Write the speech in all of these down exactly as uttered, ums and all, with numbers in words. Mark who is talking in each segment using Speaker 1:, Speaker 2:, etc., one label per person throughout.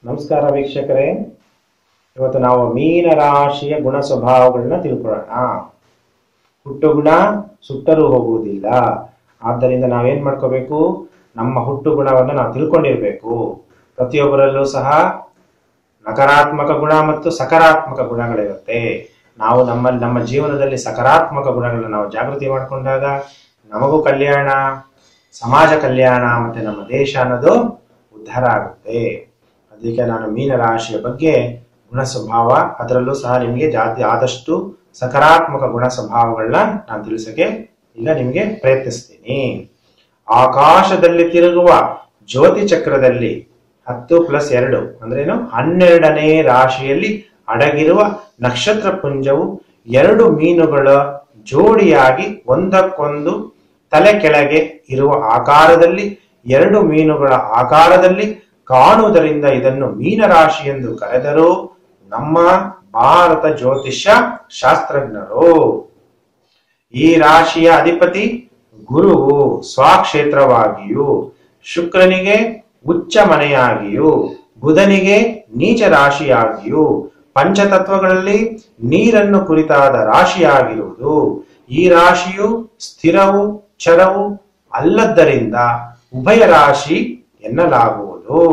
Speaker 1: ನಮಸ್ಕಾರ ವೀಕ್ಷಕರೇ, ಇವತ್ತು ನಾವು ಮೀನ ರಾಶಿಯ ಗುಣ ಸ್ವಭಾವಗಳನ್ನ ತಿಳ್ಕೊಳ್ಳೋಣ. ಹುಟ್ಟು ಗುಣ ಸುಟ್ಟರೂ ಹೋಗುವುದಿಲ್ಲ. ಆದ್ದರಿಂದ ನಾವೇನ್ ಮಾಡ್ಕೋಬೇಕು, ನಮ್ಮ ಹುಟ್ಟು ಗುಣವನ್ನು ನಾವು ತಿಳ್ಕೊಂಡಿರ್ಬೇಕು. ಪ್ರತಿಯೊಬ್ಬರಲ್ಲೂ ಸಹ ನಕಾರಾತ್ಮಕ ಗುಣ ಮತ್ತು ಸಕಾರಾತ್ಮಕ ಗುಣಗಳಿರುತ್ತೆ. ನಾವು ನಮ್ಮ ನಮ್ಮ ಜೀವನದಲ್ಲಿ ಸಕಾರಾತ್ಮಕ ಗುಣಗಳನ್ನ ನಾವು ಜಾಗೃತಿ ಮಾಡಿಕೊಂಡಾಗ ನಮಗೂ ಕಲ್ಯಾಣ, ಸಮಾಜ ಕಲ್ಯಾಣ ಮತ್ತೆ ನಮ್ಮ ದೇಶ ಅನ್ನೋದು ಉದ್ಧಾರ ಆಗುತ್ತೆ. ಅದಕ್ಕೆ ನಾನು ಮೀನ ರಾಶಿಯ ಬಗ್ಗೆ ಗುಣ ಸ್ವಭಾವ, ಅದರಲ್ಲೂ ಸಹ ನಿಮಗೆ ಜಾತಿ ಆದಷ್ಟು ಸಕಾರಾತ್ಮಕ ಗುಣ ಸ್ವಭಾವಗಳನ್ನ ನಾನು ತಿಳಿಸಕ್ಕೆ ಈಗ ನಿಮಗೆ ಪ್ರಯತ್ನಿಸ್ತೀನಿ. ಆಕಾಶದಲ್ಲಿ ತಿರುಗುವ ಜ್ಯೋತಿ ಚಕ್ರದಲ್ಲಿ ಹತ್ತು ಪ್ಲಸ್ ಎರಡು ಅಂದ್ರೇನು ಹನ್ನೆರಡನೇ ರಾಶಿಯಲ್ಲಿ ಅಡಗಿರುವ ನಕ್ಷತ್ರ ಪುಂಜವು ಎರಡು ಮೀನುಗಳ ಜೋಡಿಯಾಗಿ ಒಂದಕ್ಕೊಂದು ತಲೆ ಕೆಳಗೆ ಇರುವ ಆಕಾರದಲ್ಲಿ ಎರಡು ಮೀನುಗಳ ಆಕಾರದಲ್ಲಿ ಕಾಣುವುದರಿಂದ ಇದನ್ನು ಮೀನರಾಶಿ ಎಂದು ಕರೆದರು ನಮ್ಮ ಭಾರತ ಜ್ಯೋತಿಷ್ಯ ಶಾಸ್ತ್ರಜ್ಞರು. ಈ ರಾಶಿಯ ಅಧಿಪತಿ ಗುರುವು ಸ್ವಕ್ಷೇತ್ರವಾಗಿಯೂ, ಶುಕ್ರನಿಗೆ ಉಚ್ಚ ಮನೆಯಾಗಿಯೂ, ಬುಧನಿಗೆ ನೀಚ ರಾಶಿಯಾಗಿಯೂ, ಪಂಚತತ್ವಗಳಲ್ಲಿ ನೀರನ್ನು ಕುರಿತಾದ ರಾಶಿಯಾಗಿರುವುದು. ಈ ರಾಶಿಯು ಸ್ಥಿರವು ಚರವು ಅಲ್ಲದ್ದರಿಂದ ಉಭಯ ರಾಶಿ ಎನ್ನಲಾಗುವುದು.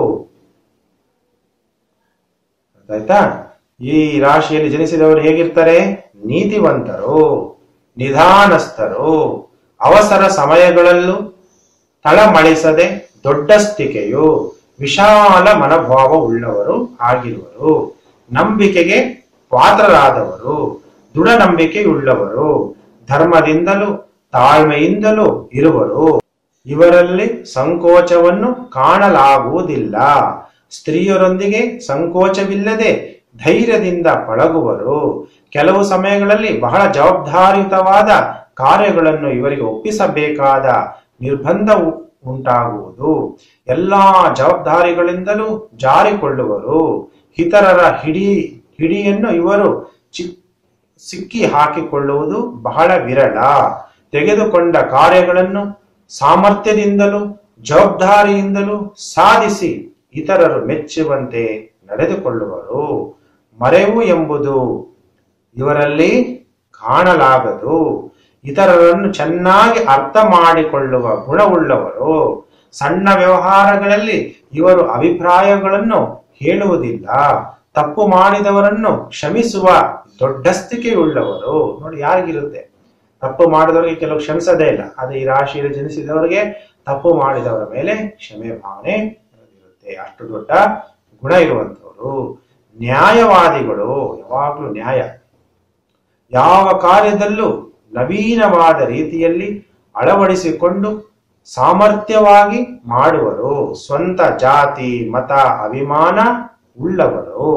Speaker 1: ಆಯ್ತಾ? ಈ ರಾಶಿಯಲ್ಲಿ ಜನಿಸಿದವರು ಹೇಗಿರ್ತಾರೆ? ನೀತಿವಂತರು, ನಿಧಾನಸ್ಥರು, ಅವಸರ ಸಮಯಗಳಲ್ಲೂ ತಳಮಳಿಸದೆ ದೊಡ್ಡಸ್ತಿಕೆಯು, ವಿಶಾಲ ಮನೋಭಾವ ಉಳ್ಳವರು ಆಗಿರುವರು. ನಂಬಿಕೆಗೆ ಪಾತ್ರರಾದವರು, ದೃಢ ನಂಬಿಕೆಯುಳ್ಳವರು, ಧರ್ಮದಿಂದಲೂ ತಾಳ್ಮೆಯಿಂದಲೂ ಇರುವರು. ಇವರಲ್ಲಿ ಸಂಕೋಚವನ್ನು ಕಾಣಲಾಗುವುದಿಲ್ಲ. ಸ್ತ್ರೀಯರೊಂದಿಗೆ ಸಂಕೋಚವಿಲ್ಲದೆ ಧೈರ್ಯದಿಂದ ಪಳಗುವರು. ಕೆಲವು ಸಮಯಗಳಲ್ಲಿ ಬಹಳ ಜವಾಬ್ದಾರಿಯುತವಾದ ಕಾರ್ಯಗಳನ್ನು ಇವರಿಗೆ ಒಪ್ಪಿಸಬೇಕಾದ ನಿರ್ಬಂಧ ಉಂಟಾಗುವುದು. ಎಲ್ಲಾ ಜವಾಬ್ದಾರಿಗಳಿಂದಲೂ ಜಾರಿಕೊಳ್ಳುವರು. ಇತರರ ಹಿಡಿ ಹಿಡಿಯನ್ನು ಇವರು ಚಿ ಸಿಕ್ಕಿ ಹಾಕಿಕೊಳ್ಳುವುದು ಬಹಳ ವಿರಳ. ತೆಗೆದುಕೊಂಡ ಕಾರ್ಯಗಳನ್ನು ಸಾಮರ್ಥ್ಯದಿಂದಲೂ ಜವಾಬ್ದಾರಿಯಿಂದಲೂ ಸಾಧಿಸಿ ಇತರರು ಮೆಚ್ಚುವಂತೆ ನಡೆದುಕೊಳ್ಳುವರು. ಮರೆವು ಎಂಬುದು ಇವರಲ್ಲಿ ಕಾಣಲಾಗದು. ಇತರರನ್ನು ಚೆನ್ನಾಗಿ ಅರ್ಥ ಮಾಡಿಕೊಳ್ಳುವ ಗುಣವುಳ್ಳವರು. ಸಣ್ಣ ವ್ಯವಹಾರಗಳಲ್ಲಿ ಇವರು ಅಭಿಪ್ರಾಯಗಳನ್ನು ಹೇಳುವುದಿಲ್ಲ. ತಪ್ಪು ಮಾಡಿದವರನ್ನು ಕ್ಷಮಿಸುವ ದೊಡ್ಡಸ್ತಿಕೆಯುಳ್ಳವರು. ನೋಡಿ, ಯಾರಿಗಿರುತ್ತೆ? ತಪ್ಪು ಮಾಡಿದವರಿಗೆ ಕೆಲವು ಕ್ಷಮಿಸದೇ ಇಲ್ಲ. ಅದು ಈ ರಾಶಿಯಲ್ಲಿ ಜನಿಸಿದವರಿಗೆ ತಪ್ಪು ಮಾಡಿದವರ ಮೇಲೆ ಕ್ಷಮೆ ಭಾವನೆ ಇರುತ್ತೆ. ಅಷ್ಟು ದೊಡ್ಡ ಗುಣ ಇರುವಂತವರು. ನ್ಯಾಯವಾದಿಗಳು, ಯಾವಾಗಲೂ ನ್ಯಾಯ. ಯಾವ ಕಾರ್ಯದಲ್ಲೂ ನವೀನವಾದ ರೀತಿಯಲ್ಲಿ ಅಳವಡಿಸಿಕೊಂಡು ಸಾಮರ್ಥ್ಯವಾಗಿ ಮಾಡುವರು. ಸ್ವಂತ ಜಾತಿ ಮತ ಅಭಿಮಾನ ಉಳ್ಳವರು.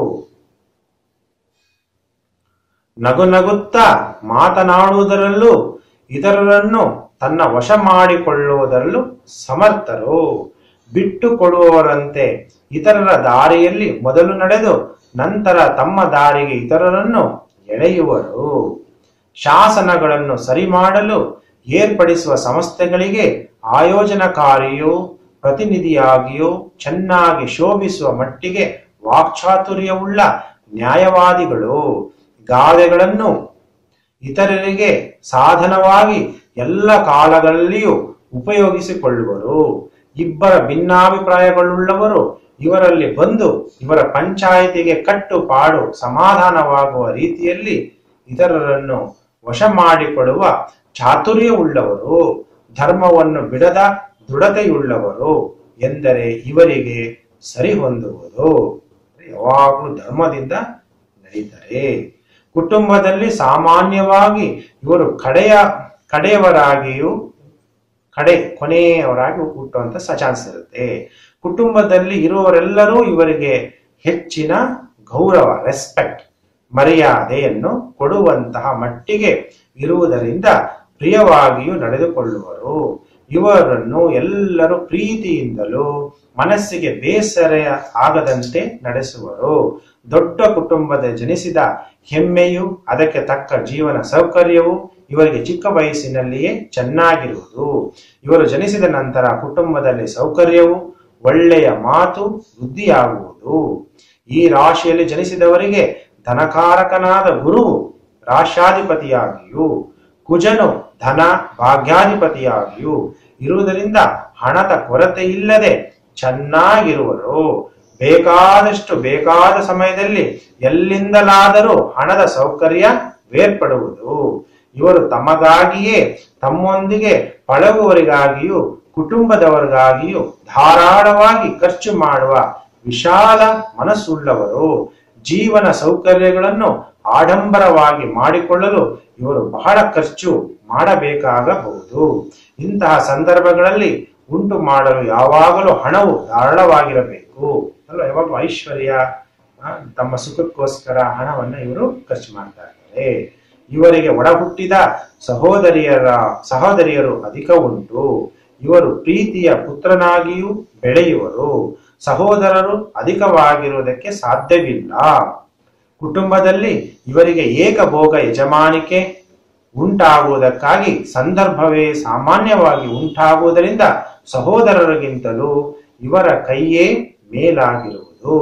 Speaker 1: ನಗು ನಗುತ್ತಾ ಮಾತನಾಡುವುದರಲ್ಲೂ ಇತರರನ್ನು ತನ್ನ ವಶ ಮಾಡಿಕೊಳ್ಳುವುದರಲ್ಲೂ ಸಮರ್ಥರು. ಬಿಟ್ಟು ಕೊಡುವವರಂತೆ ಇತರರ ದಾರಿಯಲ್ಲಿ ಮೊದಲು ನಡೆದು ನಂತರ ತಮ್ಮ ದಾರಿಗೆ ಇತರರನ್ನು ಎಳೆಯುವರು. ಶಾಸನಗಳನ್ನು ಸರಿ ಮಾಡಲು ಏರ್ಪಡಿಸುವ ಸಂಸ್ಥೆಗಳಿಗೆ ಆಯೋಜನಕಾರಿಯೂ ಪ್ರತಿನಿಧಿಯಾಗಿಯೂ ಚೆನ್ನಾಗಿ ಶೋಭಿಸುವ ಮಟ್ಟಿಗೆ ವಾಕ್ಚಾತುರ್ಯವುಳ್ಳ ನ್ಯಾಯವಾದಿಗಳು. ಗಾದೆಗಳನ್ನು ಇತರರಿಗೆ ಸಾಧನವಾಗಿ ಎಲ್ಲ ಕಾಲಗಳಲ್ಲಿಯೂ ಉಪಯೋಗಿಸಿಕೊಳ್ಳುವರು. ಇಬ್ಬರ ಭಿನ್ನಾಭಿಪ್ರಾಯಗಳುಳ್ಳವರು ಇವರಲ್ಲಿ ಬಂದು ಇವರ ಪಂಚಾಯಿತಿಗೆ ಕಟ್ಟುಪಾಡು ಸಮಾಧಾನವಾಗುವ ರೀತಿಯಲ್ಲಿ ಇತರರನ್ನು ವಶ ಮಾಡಿಕೊಡುವ ಚಾತುರ್ಯವುಳ್ಳವರು. ಧರ್ಮವನ್ನು ಬಿಡದ ದೃಢತೆಯುಳ್ಳವರು ಎಂದರೆ ಇವರಿಗೆ ಸರಿ ಹೊಂದುವುದು. ಯಾವಾಗಲೂ ಧರ್ಮದಿಂದ ನಡೀತಾರೆ. ಕುಟುಂಬದಲ್ಲಿ ಸಾಮಾನ್ಯವಾಗಿ ಇವರು ಕಡೆಯ ಕಡೆಯವರಾಗಿಯೂ ಕಡೆ ಕೊನೆಯವರಾಗಿ ಹುಟ್ಟುವಂತ ಚಾನ್ಸ್ ಇರುತ್ತೆ. ಕುಟುಂಬದಲ್ಲಿ ಇರುವವರೆಲ್ಲರೂ ಇವರಿಗೆ ಹೆಚ್ಚಿನ ಗೌರವ, ರೆಸ್ಪೆಕ್ಟ್, ಮರ್ಯಾದೆಯನ್ನು ಕೊಡುವಂತಹ ಮಟ್ಟಿಗೆ ಇರುವುದರಿಂದ ಪ್ರಿಯವಾಗಿಯೂ ನಡೆದುಕೊಳ್ಳುವರು. ಇವರನ್ನು ಎಲ್ಲರೂ ಪ್ರೀತಿಯಿಂದಲೂ ಮನಸ್ಸಿಗೆ ಬೇಸರ ಆಗದಂತೆ ನಡೆಸುವರು. ದೊಡ್ಡ ಕುಟುಂಬದ ಜನಿಸಿದ ಹೆಮ್ಮೆಯು ಅದಕ್ಕೆ ತಕ್ಕ ಜೀವನ ಸೌಕರ್ಯವು ಇವರಿಗೆ ಚಿಕ್ಕ ವಯಸ್ಸಿನಲ್ಲಿಯೇ ಚೆನ್ನಾಗಿರುವುದು. ಇವರು ಜನಿಸಿದ ನಂತರ ಕುಟುಂಬದಲ್ಲಿ ಸೌಕರ್ಯವು ಒಳ್ಳೆಯ ಮಾತು ವೃದ್ಧಿಯಾಗುವುದು. ಈ ರಾಶಿಯಲ್ಲಿ ಜನಿಸಿದವರಿಗೆ ಧನಕಾರಕನಾದ ಗುರುವು ರಾಶ್ಯಾಧಿಪತಿಯಾಗಿಯೂ ಕುಜನು ಧನ ಭಾಗ್ಯಾಧಿಪತಿಯಾಗಿಯೂ ಇರುವುದರಿಂದ ಹಣದ ಕೊರತೆ ಇಲ್ಲದೆ ಚೆನ್ನಾಗಿರುವರು. ಬೇಕಾದಷ್ಟು ಬೇಕಾದ ಸಮಯದಲ್ಲಿ ಎಲ್ಲಿಂದಲಾದರೂ ಹಣದ ಸೌಕರ್ಯ ಬೇರ್ಪಡುವುದು. ಇವರು ತಮಗಾಗಿಯೇ ತಮ್ಮೊಂದಿಗೆ ಪಳಗುವವರಿಗಾಗಿಯೂ ಕುಟುಂಬದವರಿಗಾಗಿಯೂ ಧಾರಾಳವಾಗಿ ಖರ್ಚು ಮಾಡುವ ವಿಶಾಲ ಮನಸ್ಸುಳ್ಳವರು. ಜೀವನ ಸೌಕರ್ಯಗಳನ್ನು ಆಡಂಬರವಾಗಿ ಮಾಡಿಕೊಳ್ಳಲು ಇವರು ಬಹಳ ಖರ್ಚು ಮಾಡಬೇಕಾಗಬಹುದು. ಇಂತಹ ಸಂದರ್ಭಗಳಲ್ಲಿ ಉಂಟು ಮಾಡಲು ಯಾವಾಗಲೂ ಹಣವು ಧಾರಾಳವಾಗಿರಬೇಕು ಅಲ್ವ. ಯಾವಾಗಲೂ ಐಶ್ವರ್ಯ ತಮ್ಮ ಸುಖಕ್ಕೋಸ್ಕರ ಹಣವನ್ನು ಇವರು ಖರ್ಚು ಮಾಡ್ತಾ ಇರ್ತಾರೆ. ಇವರಿಗೆ ಒಡ ಹುಟ್ಟಿದ ಸಹೋದರಿಯರ ಸಹೋದರಿಯರು ಅಧಿಕ ಉಂಟು. ಇವರು ಪ್ರೀತಿಯ ಪುತ್ರನಾಗಿಯೂ ಬೆಳೆಯುವರು. ಸಹೋದರರು ಅಧಿಕವಾಗಿರುವುದಕ್ಕೆ ಸಾಧ್ಯವಿಲ್ಲ. ಕುಟುಂಬದಲ್ಲಿ ಇವರಿಗೆ ಏಕಭೋಗ ಯಜಮಾನಿಕೆ ಉಂಟಾಗುವುದಕ್ಕಾಗಿ ಸಂದರ್ಭವೇ ಸಾಮಾನ್ಯವಾಗಿ ಉಂಟಾಗುವುದರಿಂದ ಸಹೋದರರಿಗಿಂತಲೂ ಇವರ ಕೈಯೇ ಮೇಲಾಗಿರುವುದು.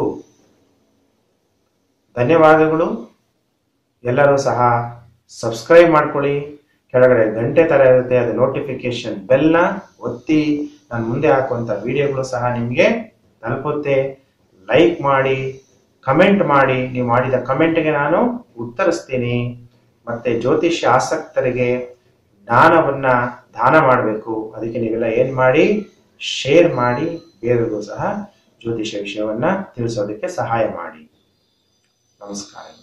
Speaker 1: ಧನ್ಯವಾದಗಳು. ಎಲ್ಲರೂ ಸಹ ಸಬ್ಸ್ಕ್ರೈಬ್ ಮಾಡ್ಕೊಳ್ಳಿ. ಕೆಳಗಡೆ ಗಂಟೆ ತರ ಇರುತ್ತೆ, ಅದು ನೋಟಿಫಿಕೇಶನ್ ಬೆಲ್ನ ಒತ್ತಿ ನಾನು ಮುಂದೆ ಹಾಕುವಂತ ವಿಡಿಯೋಗಳು ಸಹ ನಿಮಗೆ ತಲುಪುತ್ತೆ. ಲೈಕ್ ಮಾಡಿ, ಕಮೆಂಟ್ ಮಾಡಿ. ನೀವು ಮಾಡಿದ ಕಮೆಂಟ್ಗೆ ನಾನು ಉತ್ತರಿಸ್ತೀನಿ. ಮತ್ತೆ ಜ್ಯೋತಿಷ್ಯ ಆಸಕ್ತರಿಗೆ ಜ್ಞಾನವನ್ನ ದಾನ ಮಾಡಬೇಕು. ಅದಕ್ಕೆ ನೀವೆಲ್ಲ ಏನ್ ಮಾಡಿ, ಶೇರ್ ಮಾಡಿ, ಬೇರೆಗೂ ಸಹ ಜ್ಯೋತಿಷ್ಯ ವಿಷಯವನ್ನ ತಿಳಿಸೋದಕ್ಕೆ ಸಹಾಯ ಮಾಡಿ. ನಮಸ್ಕಾರ.